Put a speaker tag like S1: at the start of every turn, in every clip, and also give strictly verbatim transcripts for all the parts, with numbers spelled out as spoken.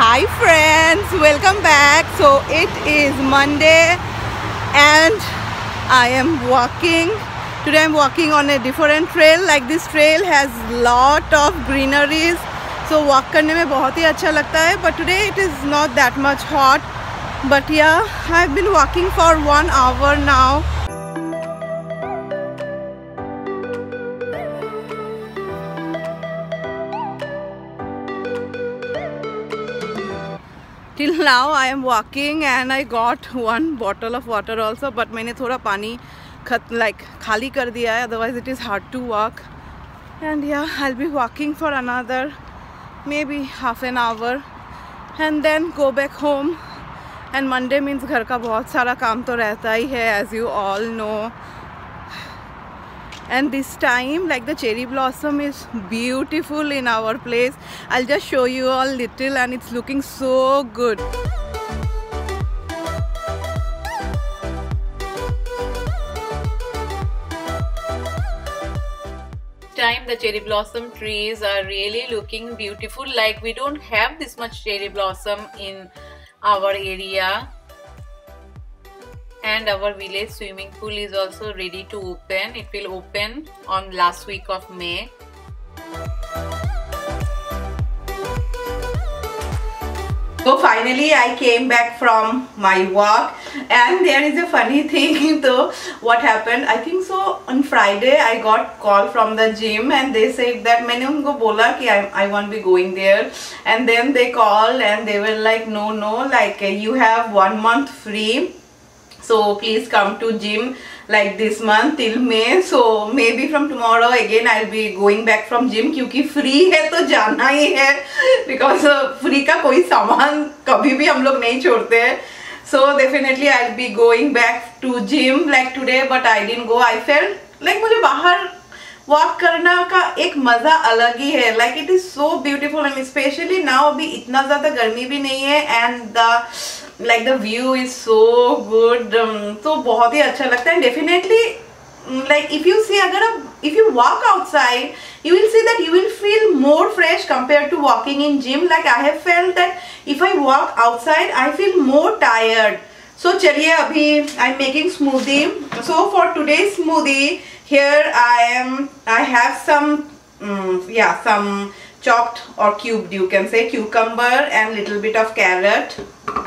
S1: Hi friends, welcome back. So it is Monday and I am walking. Today I'm walking on a different trail. Like this trail has lot of greeneries, so walk करने में बहुत ही अच्छा लगता है. But today it is not that much hot. But yeah, I've been walking for one hour now. Till now I am walking and I got one bottle of water also, but मैंने थोड़ा पानी खत like खाली कर दिया है, otherwise it is hard to walk. And yeah, I'll be walking for another maybe half an hour and then go back home. And Monday means घर का बहुत सारा काम तो रहता ही है, as you all know. And this time, like the cherry blossom is beautiful in our place. I'll just show you all little, and it's looking so good. Time the cherry blossom trees are really looking beautiful. Like we don't have this much cherry blossom in our area. And our village swimming pool is also ready to open. It will open on last week of May. So finally I came back from my walk, and there is a funny thing though. What happened, I think so on Friday I got call from the gym and they said that मैंने उनको बोला कि I, I won't be going there, and then they called and they were like no no like you have one month free. So please come to gym like this month till May. So maybe from tomorrow again I'll be going back from gym क्योंकि free है तो जाना ही है, because free का कोई सामान कभी भी हम लोग नहीं छोड़ते हैं. So definitely I'll be going back to gym like today, but I didn't go. I felt like मुझे बाहर वॉक करना का एक मजा अलग ही है. Like it is so beautiful and specially now अभी इतना ज्यादा गर्मी भी नहीं है and the like the view is so good. तो बहुत ही अच्छा लगता है. Definitely like if you see agar if you walk outside you will see that you will feel more fresh compared to walking in gym. Like I have felt that if I walk outside I feel more tired. So chaliye abhi I'm making smoothie. So for today's smoothie here I am I have some um, yeah some chopped or cubed, you can say, cucumber and little bit of carrot.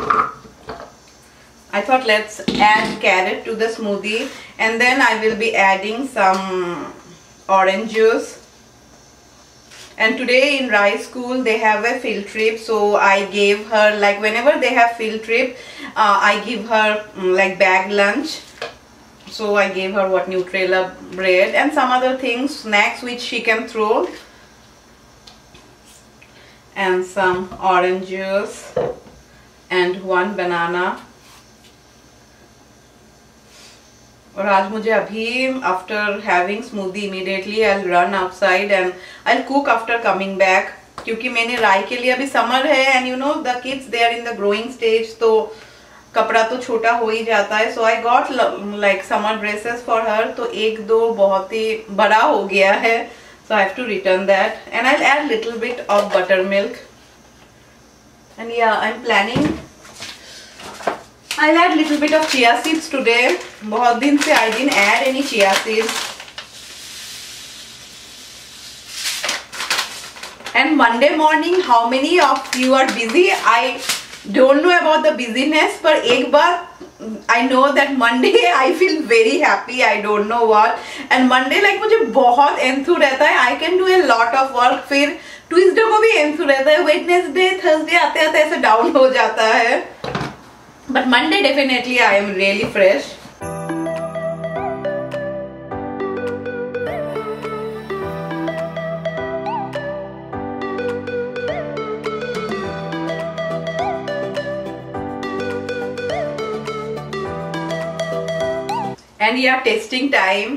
S1: I thought let's add carrot to the smoothie, and then I will be adding some orange juice. And today in Rai school they have a field trip, so I gave her, like whenever they have field trip uh, I give her um, like bag lunch. So I gave her what Nutrella bread and some other things, snacks which she can throw, and some orange juice and one banana. और आज मुझे अभी after having smoothie immediately I will run outside and I will cook after coming back, क्योंकि मैंने राय के लिए अभी summer है and you know the kids they are in the growing stage, तो कपड़ा तो छोटा हो ही जाता है. So I got like summer dresses for her, तो एक दो बहुत ही बड़ा हो गया है, so I have to return that. And I will add little bit of butter milk. And yeah I am planning I'll add little bit of chia seeds today. बहुत दिन से I didn't add any chia seeds. And Monday morning, how many of you are busy? I don't know about the busyness, पर एक बार I know that Monday I feel very happy. I don't know what. And Monday like मुझे बहुत enthu रहता है. I can do a lot of work. फिर Tuesday को भी enthu रहता है. Wednesday, Thursday आते आते ऐसे डाउन हो जाता है. But Monday definitely I am really fresh. And yeah, tasting time.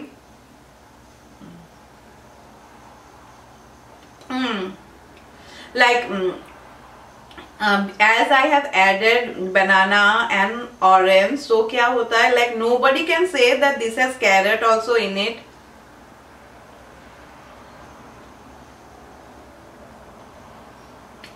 S1: Mm. Like mm, Um, as I have added banana and orange, so क्या होता है, like nobody can say that this has carrot also in it.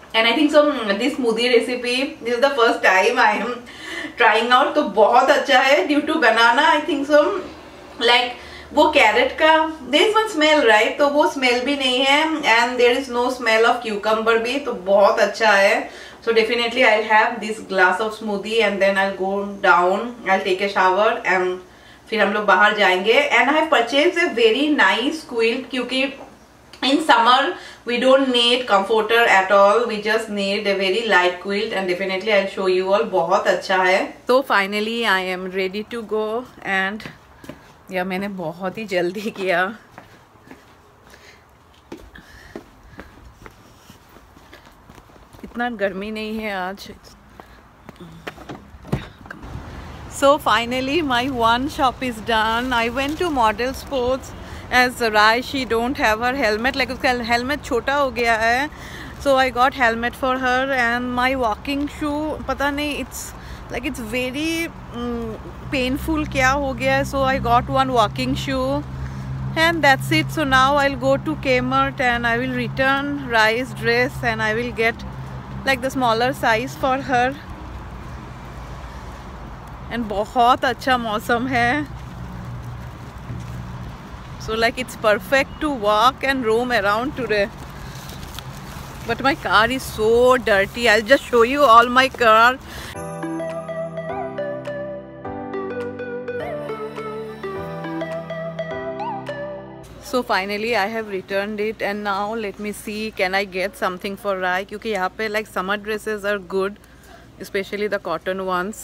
S1: and I think so this smoothie recipe, this is the first time I am trying out, तो बहुत अच्छा है due to banana. I think so like वो carrot का there is one smell right, तो वो smell भी नहीं है and there is no smell of cucumber भी, तो बहुत अच्छा है. So definitely I'll have this glass of smoothie and then I'll go down, I'll take a shower and फिर हम लोग बाहर जाएंगे. And I have purchased a very nice quilt क्योंकि in summer we don't need comforter at all, we just need a very light quilt and definitely I'll show you all. बहुत अच्छा है. So finally I am ready to go and या मैंने बहुत ही जल्दी किया. इतना गर्मी नहीं है आज. So finally my one shop is done. I went to Model Sports as Rai, she don't have her helmet, like उसका helmet छोटा हो गया है. So I got helmet for her and my walking shoe, पता नहीं it's like it's very um, painful क्या हो गया है. So I got one walking shoe and that's it. So now I'll go to Kmart and I will return Rai's dress and I will get like the smaller size for her. And बहुत अच्छा मौसम है. So like it's perfect to walk and roam around today. But my car is so dirty. I'll just show you all my car. So finally I have returned it and now let me see can I get something for Rai क्योंकि यहाँ पे like summer dresses are good, especially the cotton ones.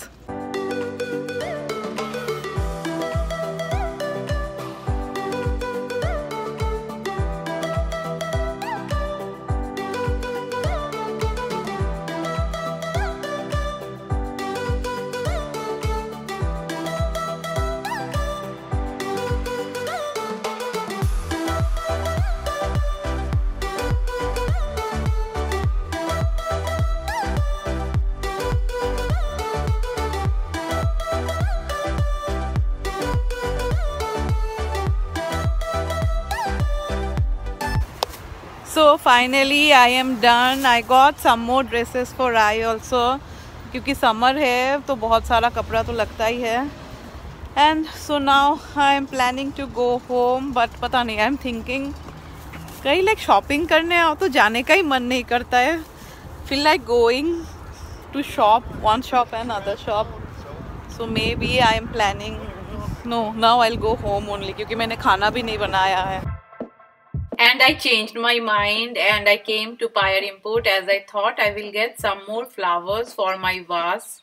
S1: So finally I am done. I got some more dresses for Rai also क्योंकि summer है तो बहुत सारा कपड़ा तो लगता ही है. And so now I am planning to go home but पता नहीं, I am thinking कहीं like shopping करने आओ तो जाने का ही मन नहीं करता है. Feel like going to shop, one shop and other shop. So maybe I am planning, no, now I'll go home only क्योंकि मैंने खाना भी नहीं बनाया है. And I changed my mind and I came to Pyre Import as I thought I will get some more flowers for my vase.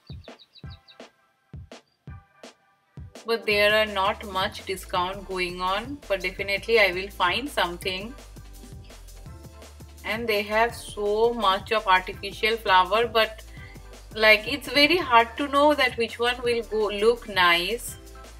S1: But there are not much discount going on, but definitely I will find something. And they have so much of artificial flower, but like it's very hard to know that which one will go look nice.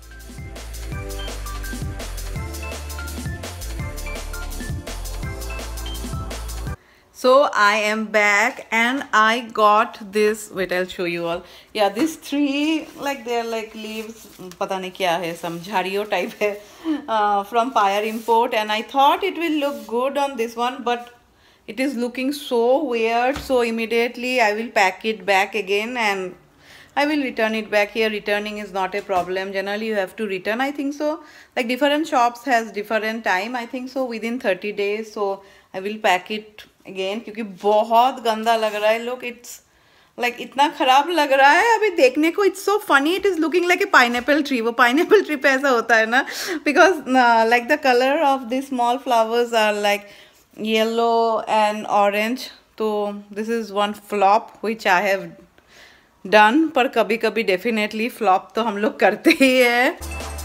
S1: So I am back and I got this, wait I'll show you all. Yeah, these three like they're like leaves, पता नहीं क्या है, some झाड़ियों type है uh, from Pyre Import and I thought it will look good on this one but it is looking so weird, so immediately I will pack it back again and I will return it back. Here returning is not a problem. Generally you have to return, I think so. Like different shops has different time, I think so, within thirty days. So I will pack it again क्योंकि बहुत गंदा लग रहा है. Look, it's like इतना खराब लग रहा है अभी देखने को. It's so funny, it is looking like a pineapple tree. वो pineapple tree पे ऐसा होता है ना, because uh, like the color of these small flowers are like yellow and orange. So this is one flop which I have done, पर कभी कभी definitely flop तो हम लोग करते ही है.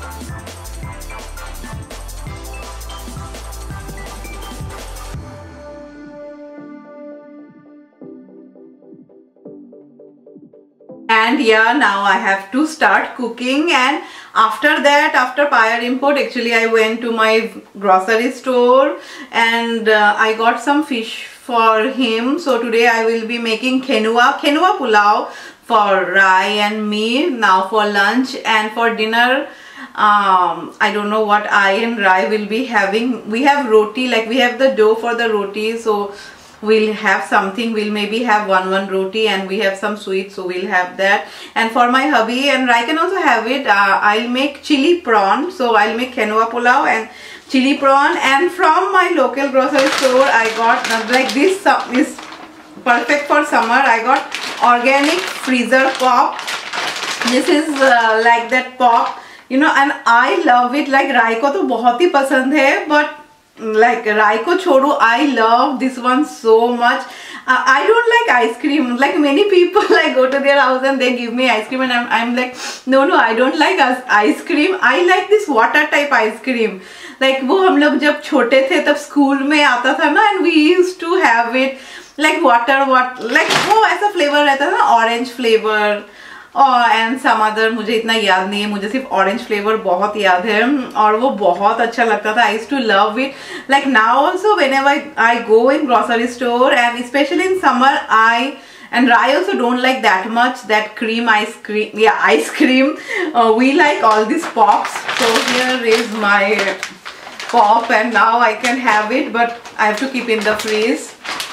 S1: And yeah, now I have to start cooking. And after that, after Pyre Import, actually I went to my grocery store and uh, I got some fish for him. So today I will be making quinoa, quinoa pulao for Rai and me now for lunch. And for dinner, um, I don't know what I and Rai will be having. We have roti, like we have the dough for the roti. So we'll have something, we'll maybe have one one roti, and we have some sweets, so we'll have that. And for my hubby, and I can also have it, uh, I'll make chili prawn. So I'll make quinoa pulao and chili prawn. And from my local grocery store I got uh, like this uh, is perfect for summer. I got organic freezer pop. This is uh, like that pop, you know, and I love it. Like राई को तो बहुत ही पसंद है, but like राई को छोड़ो, I love this one so much. uh, I don't like ice cream. Like many people, I go to their house and they give me ice cream and I'm, I'm like no no I don't like ice cream. I like this water type ice cream. Like वो हम लोग जब छोटे थे तब school में आता था ना, and we used to have it like water what like वो ऐसा फ्लेवर रहता था ना, ऑरेंज फ्लेवर और एंड सम अदर, मुझे इतना याद नहीं है, मुझे सिर्फ ऑरेंज फ्लेवर बहुत याद है और वो बहुत अच्छा लगता था. I used to love it. Like now also whenever I go in grocery store and specially in summer, I and I also don't like that much that cream ice cream, yeah, ice cream. Uh, we like all these pops. So here is my pop and now I can have it, but I have to keep in the freeze.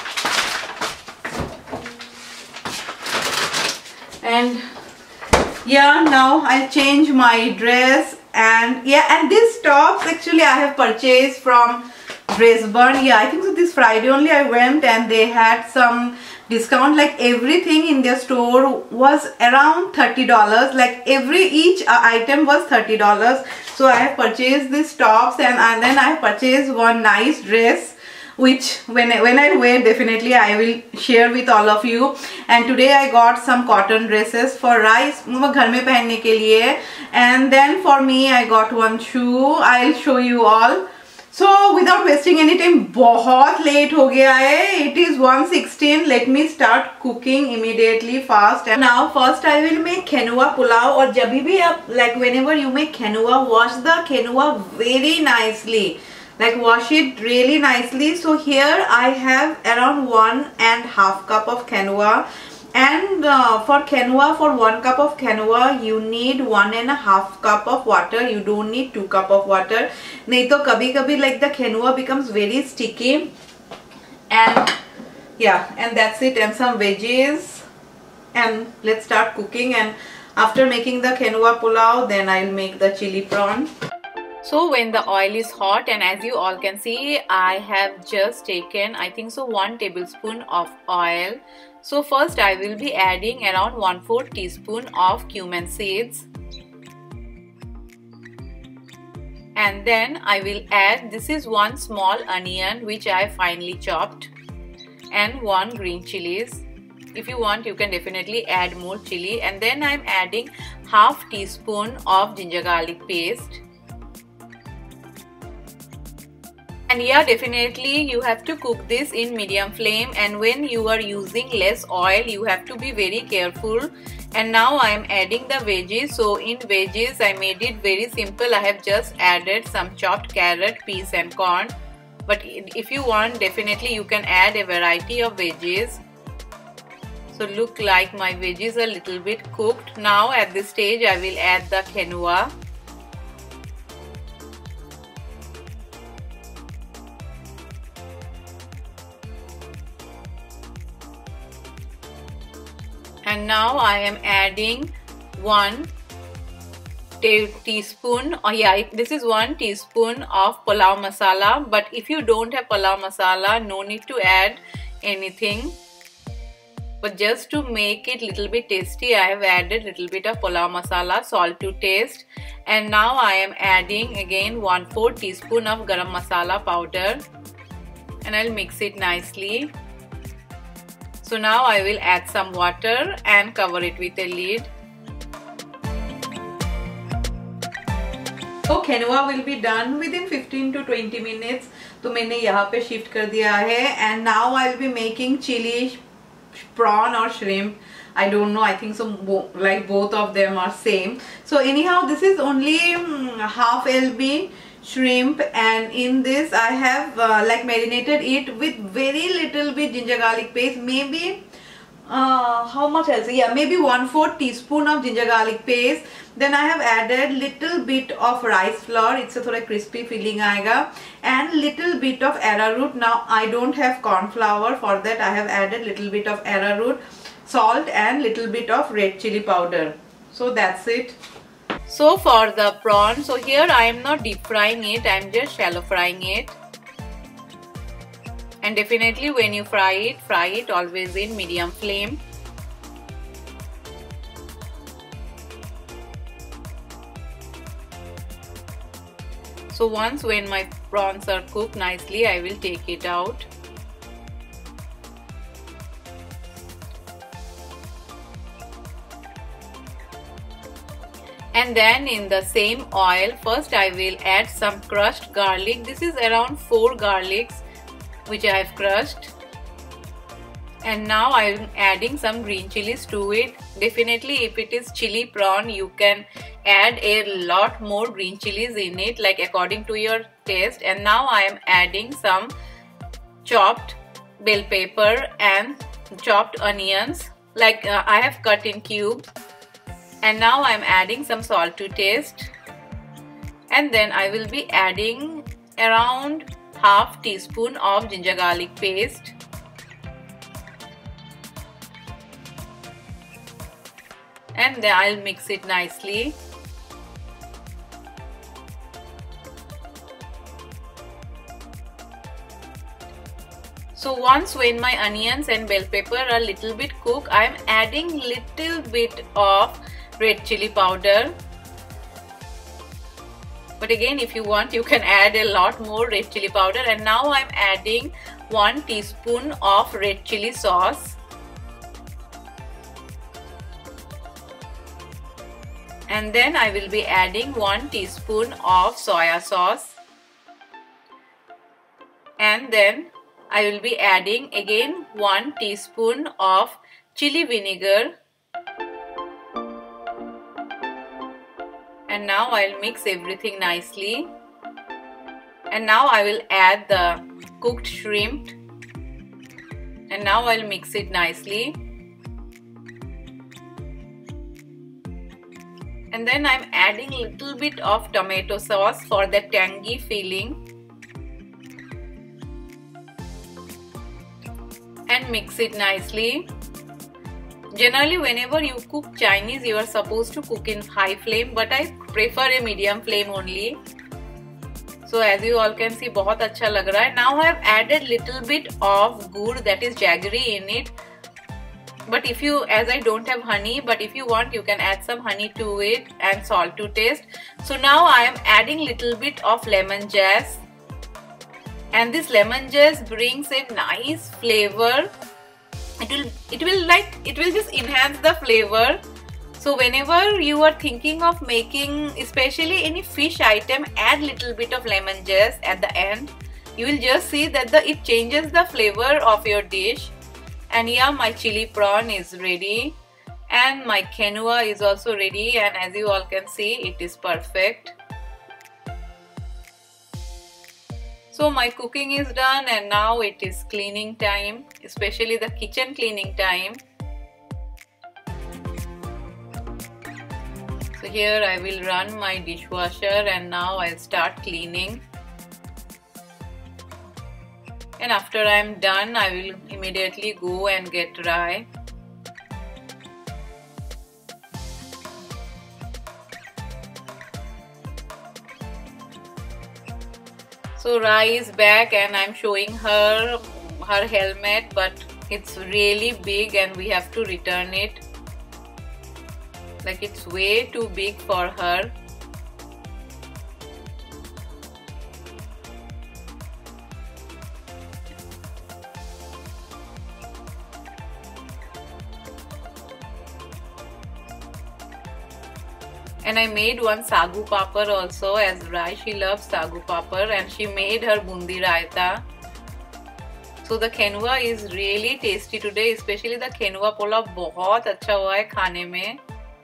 S1: And yeah, now I'll change my dress. And yeah, and these tops actually I have purchased from Brisbane. Yeah, I think so this Friday only I went and they had some discount. Like everything in their store was around thirty dollars. Like every each uh, item was thirty dollars. So I have purchased these tops, and, and then I have purchased one nice dress, which when I, when I wear definitely I will share with all of you. And today I got some cotton dresses for rice घर में पहनने के लिए. And then for me I got one shoe. I'll show you all. So without wasting any time, बहुत late हो गया है. It is one sixteen. Let me start cooking immediately fast. And now first I will make quinoa pulao. और जब भी आप like whenever you make quinoa, wash the quinoa very nicely. Like wash it really nicely. So here I have around one and half cup of quinoa. And uh, for quinoa, for one cup of quinoa, you need one and a half cup of water. You don't need two cup of water. नहीं तो कभी कभी like the quinoa becomes very sticky. And yeah, and that's it. And some veggies. And let's start cooking. And after making the quinoa pulao, then I'll make the chili prawn. So when the oil is hot, and as you all can see, I have just taken I think so one tablespoon of oil. So first I will be adding around one fourth teaspoon of cumin seeds. And then I will add, this is one small onion which I finely chopped, and one green chilies. If you want, you can definitely add more chili. And then I'm adding half teaspoon of ginger garlic paste. And yeah, definitely you have to cook this in medium flame, and when you are using less oil you have to be very careful. And now I am adding the veggies. So in veggies I made it very simple. I have just added some chopped carrot, peas and corn. But if you want, definitely you can add a variety of veggies. So look like my veggies are a little bit cooked. Now at this stage I will add the quinoa. And now I am adding one teaspoon, oh yeah, this is one teaspoon of pulao masala. But if you don't have pulao masala, no need to add anything. But just to make it little bit tasty, I have added little bit of pulao masala, salt to taste. And now I am adding again one fourth teaspoon of garam masala powder, and I'll mix it nicely. So now I will add some water and cover it with a lid. So quinoa will be done within fifteen to twenty minutes. तो मैंने यहाँ पे shift कर दिया है. And now I will be making chili prawn or shrimp. I don't know, I think so like both of them are same. So anyhow, this is only um, half L B shrimp, and in this I have uh, like marinated it with very little bit ginger garlic paste, maybe uh, how much else? Yeah, maybe one fourth teaspoon of ginger garlic paste. Then I have added little bit of rice flour. It's a thoda crispy feeling aega. And little bit of arrowroot. Now I don't have corn flour. For that I have added little bit of arrowroot, salt and little bit of red chili powder. So that's it. So for the prawn, so here I am not deep frying it. I am just shallow frying it. And definitely when you fry it, fry it always in medium flame. So once when my prawns are cooked nicely, I will take it out. And then in the same oil, first I will add some crushed garlic. This is around four garlics which I have crushed. And now I am adding some green chilies to it. Definitely if it is chili prawn, you can add a lot more green chilies in it, like according to your taste. And now I am adding some chopped bell pepper and chopped onions, like uh, I have cut in cubes. And now I am adding some salt to taste. And then I will be adding around half teaspoon of ginger garlic paste. And then I'll mix it nicely. So once when my onions and bell pepper are a little bit cooked, I am adding little bit of red chili powder. But again, if you want, you can add a lot more red chili powder. And now I'm adding one teaspoon of red chili sauce. And then I will be adding one teaspoon of soya sauce. And then I will be adding again one teaspoon of chili vinegar. And now I'll mix everything nicely. And now I will add the cooked shrimp. And now I'll mix it nicely. And then I'm adding little bit of tomato sauce for the tangy feeling. And mix it nicely. Generally, whenever you cook Chinese, you are supposed to cook in high flame, but I prefer a medium flame only. So as you all can see, बहुत अच्छा लग रहा है. Now I have added little bit of gur, that is jaggery, in it. But if you, as I don't have honey, but if you want, you can add some honey to it and salt to taste. So now I am adding little bit of lemon zest. And this lemon zest brings a nice flavor. It will, it will like, it will just enhance the flavor. So whenever you are thinking of making, especially any fish item, add little bit of lemon zest at the end. You will just see that the it changes the flavor of your dish. And yeah, my chili prawn is ready. And my quinoa is also ready. And as you all can see, it is perfect. So my cooking is done and now it is cleaning time, especially the kitchen cleaning time. So here I will run my dishwasher and now I'll start cleaning. And after I'm done, I will immediately go and get dry. So Rai is back and I'm showing her her helmet, but it's really big and we have to return it. Like it's way too big for her. And I made one sagu papar also, as Rai, she loves sagu papar, and she made her bundi raita. So the quinoa is really tasty today, especially the quinoa pulao बहुत अच्छा हुआ है खाने में.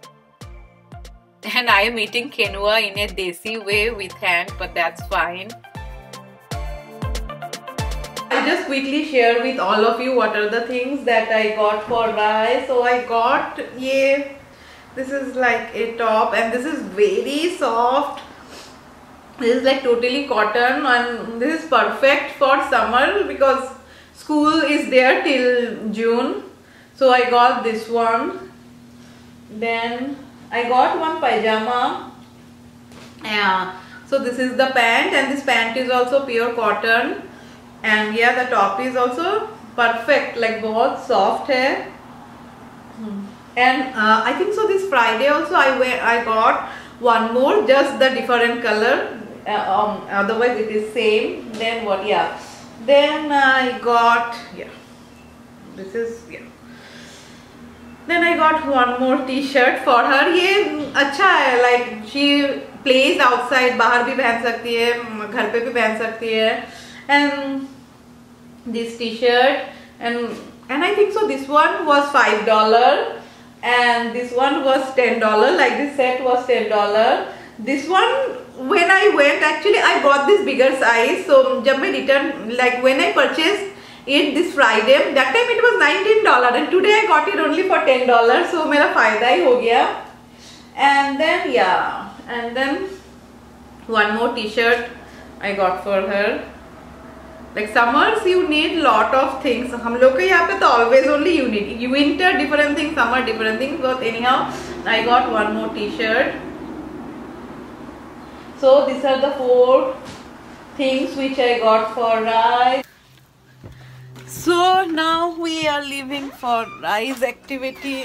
S1: And I am eating quinoa in a desi way with hand, but that's fine. I'll just quickly share with all of you what are the things that I got for Rai. So I got, yeah, this is like a top and this is very soft. This is like totally cotton and this is perfect for summer because school is there till June. So I got this one. Then I got one pajama. Yeah. So this is the pant and this pant is also pure cotton. And yeah, the top is also perfect, like बहुत soft है. And uh, I think so this Friday also I wear, I got one more, just the different color. Uh, um, otherwise it is same. Then what? Yeah. Then I got, yeah. This is, yeah. Then I got one more T-shirt for her. ये अच्छा है, like she plays outside, बाहर भी पहन सकती है, घर पे भी पहन सकती है. And this T-shirt and and I think so this one was five dollars and this one was ten dollars. Like this set was ten dollars. This one when I went, actually I bought this bigger size. So जब मैं return, like when I purchased it this Friday, that time it was nineteen dollars and today I got it only for ten dollars. So मेरा फायदा ही हो गया. And then yeah, and then one more T-shirt I got for her. Like summers you need lot of things. हम लोग के यहाँ पे तो always only you need. Winter different things, summer different things. But anyhow, I got one more T-shirt. So these are the four things which I got for Rai. So now we are leaving for Rai's activity.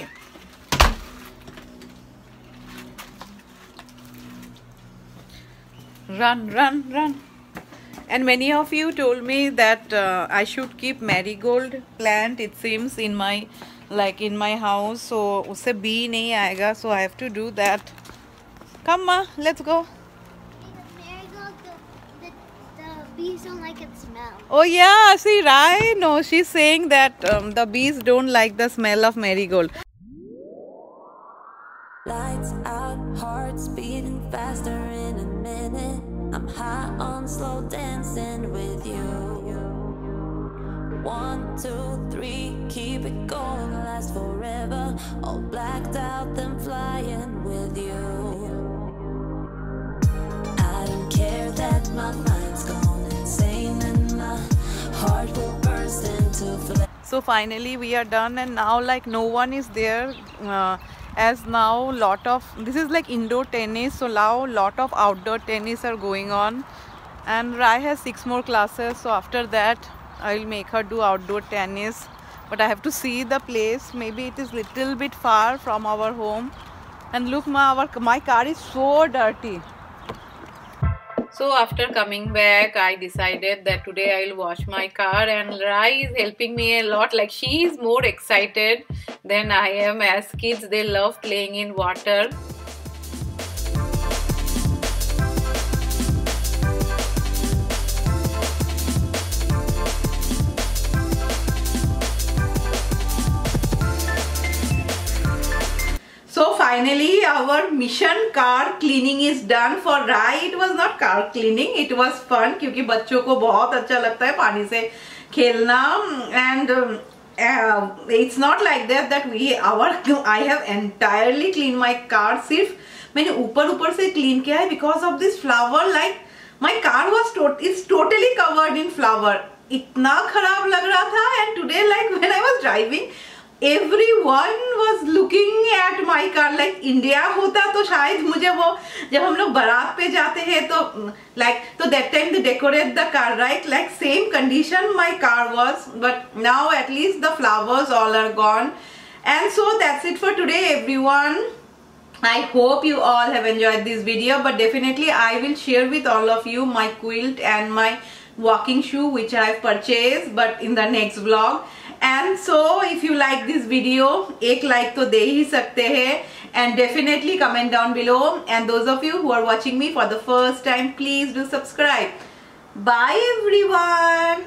S1: Run, run, run. And many of you told me that uh, I should keep marigold plant, it seems, in my like in my house. So usse bee nahi aayega, so I have to do that. Come ma, let's go.
S2: Marigold, the, the, the bees don't like its smell.
S1: Oh yeah, see, Rai, no, she's saying that um, the bees don't like the smell of marigold.
S3: Lights out, hearts beating faster in a minute. I'm high on slow dancing with you. One, two, three, keep it going, last forever. All blacked out, then flying with you. I don't care that my mind's gone insane and my heart will burst into flame.
S1: So finally we are done and now like no one is there. Uh, as now lot of, this is like indoor tennis, so now lot of outdoor tennis are going on and Rai has six more classes, so after that I will make her do outdoor tennis, but I have to see the place. Maybe it is little bit far from our home. And look ma, our my car is so dirty. So after coming back, I decided that today I'll wash my car and Rai is helping me a lot. Like she is more excited than I am. As kids, they love playing in water. So finally our mission car cleaning is done. For Rai it was not car cleaning, it was fun क्योंकि बच्चों को बहुत अच्छा लगता है पानी से खेलना. And um, uh, it's not like that that we our I have entirely cleaned my car. सिर्फ मैंने ऊपर ऊपर से clean किया है because of this flower. Like my car was to it's totally covered in flower. इतना खराब लग रहा था. And today like when I was driving, everyone was looking at my car. Like India होता तो शायद मुझे वो जब हम लोग बारात पे जाते हैं तो like तो that time they decorate the car, right? Like same condition my car was, but now at least the flowers all are gone. And so that's it for today everyone. I hope you all have enjoyed this video, but definitely I will share with all of you my quilt and my walking shoe which I have purchased, but in the next vlog. And so if you like this video, एक like तो दे ही सकते हैं, and definitely comment down below. And those of you who are watching me for the first time, please do subscribe. Bye everyone.